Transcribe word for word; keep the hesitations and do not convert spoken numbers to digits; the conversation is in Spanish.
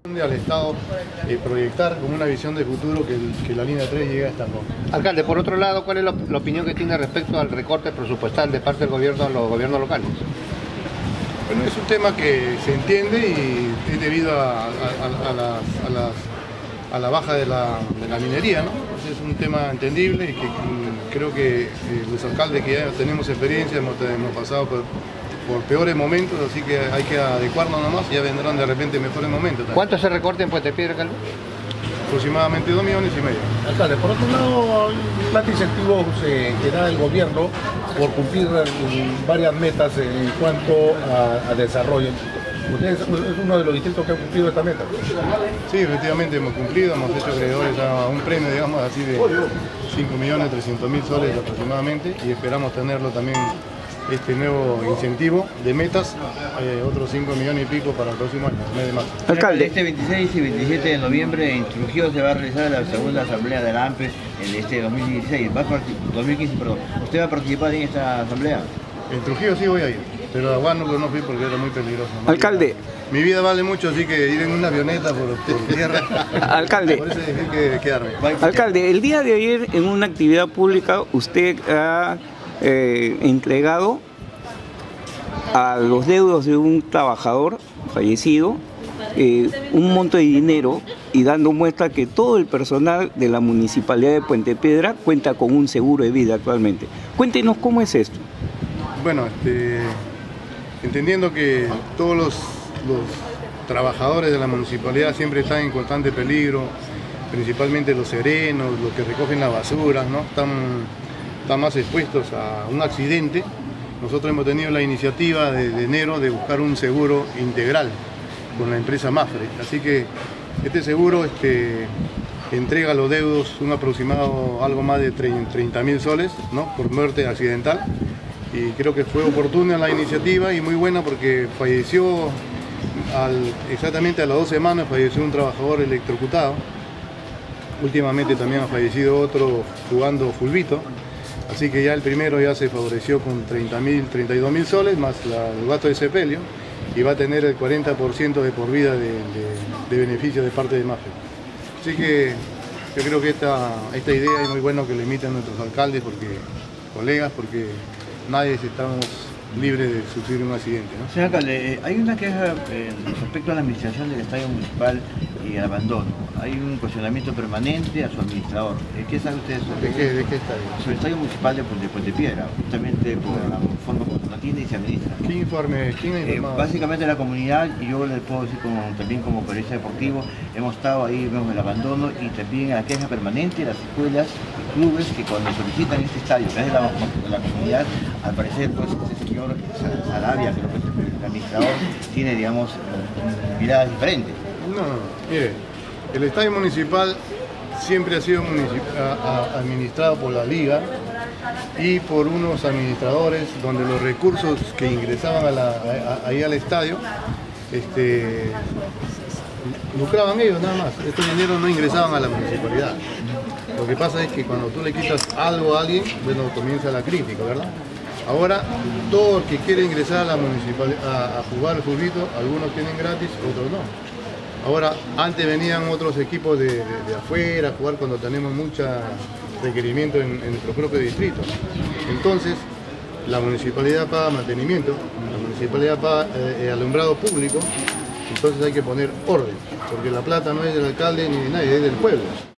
Al Estado eh, proyectar con una visión de futuro que, el, que la línea tres llegue a esta zona. Alcalde, por otro lado, ¿cuál es la, la opinión que tiene respecto al recorte presupuestal de parte del gobierno a los gobiernos locales? Bueno, es un tema que se entiende y es debido a, a, a, a, las, a, las, a la baja de la, de la minería, ¿no? Es un tema entendible y que, que creo que eh, los alcaldes que ya tenemos experiencia hemos, hemos pasado por por peores momentos, así que hay que adecuarnos nomás y ya vendrán de repente mejores momentos también. ¿Cuánto se recorte en Puente Piedra, alcalde? Aproximadamente dos millones y medio. Alcalde, por otro lado, hay un plan de incentivos eh, que da el gobierno por cumplir varias metas en cuanto a, a desarrollo. Usted es uno de los distritos que ha cumplido esta meta. Sí, efectivamente hemos cumplido, hemos hecho acreedores a un premio, digamos así, de cinco millones trescientos mil soles aproximadamente, y esperamos tenerlo también este nuevo incentivo de metas, eh, otros cinco millones y pico para el próximo año, mes de marzo. Alcalde, este veintiséis y veintisiete de noviembre en Trujillo se va a realizar la segunda asamblea de la AMPE en este dos mil dieciséis, va a dos mil quince, perdón. ¿Usted va a participar en esta asamblea? En Trujillo sí voy a ir, pero a Huánuco no fui porque era muy peligroso, ¿no? Alcalde. Mi vida vale mucho, así que ir en una avioneta por, por tierra. Alcalde. Por eso dejé que quedarme. Alcalde, el día de ayer en una actividad pública usted ha eh, entregado a los deudos de un trabajador fallecido eh, un monto de dinero y dando muestra que todo el personal de la Municipalidad de Puente Piedra cuenta con un seguro de vida actualmente. Cuéntenos cómo es esto. Bueno, este, entendiendo que todos los, los trabajadores de la municipalidad siempre están en constante peligro, principalmente los serenos, los que recogen la basura, ¿no? están, están más expuestos a un accidente. Nosotros hemos tenido la iniciativa de, de enero de buscar un seguro integral con la empresa Mafre, así que este seguro este, entrega a los deudos un aproximado algo más de treinta mil soles, ¿no? por muerte accidental, y creo que fue oportuna la iniciativa y muy buena porque falleció al, exactamente a las dos semanas falleció un trabajador electrocutado. Últimamente también ha fallecido otro jugando fulbito. Así que ya el primero ya se favoreció con treinta mil, treinta y dos mil soles más la, el gasto de sepelio y va a tener el cuarenta por ciento de por vida de, de, de beneficio de parte de Mafre. Así que yo creo que esta, esta idea es muy bueno que le emiten nuestros alcaldes, porque, colegas, porque nadie estamos libres de sufrir un accidente, ¿no? Señor alcalde, hay una queja eh, respecto a la administración del estadio municipal y el abandono. Hay un cuestionamiento permanente a su administrador. ¿Qué sabe usted sobre ¿De qué, de qué estadio? Sobre el estadio municipal de, de Puente Piedra, justamente por la forma como se atiende y se administra. ¿Qué informe? ¿Quién ha informado? Eh, básicamente la comunidad, y yo le puedo decir como, también como periodista deportivo, hemos estado ahí, vemos el abandono y también la queja permanente de las escuelas y clubes que cuando solicitan este estadio, que es de la, de la comunidad, al parecer pues este señor Sarabia, creo que es el administrador, tiene, digamos, miradas diferentes. No, no, mire, el estadio municipal siempre ha sido administrado por la liga y por unos administradores donde los recursos que ingresaban a la, a, ahí al estadio este, lucraban ellos nada más. Estos dineros no ingresaban a la municipalidad. Lo que pasa es que cuando tú le quitas algo a alguien, bueno, comienza la crítica, ¿verdad? Ahora, todo el que quiere ingresar a la municipalidad a, a jugar el fulbito, algunos tienen gratis, otros no. Ahora, antes venían otros equipos de, de, de afuera a jugar cuando tenemos mucho requerimiento en, en nuestro propio distrito. Entonces, la municipalidad paga mantenimiento, la municipalidad paga eh, alumbrado público, entonces hay que poner orden, porque la plata no es del alcalde ni de nadie, es del pueblo.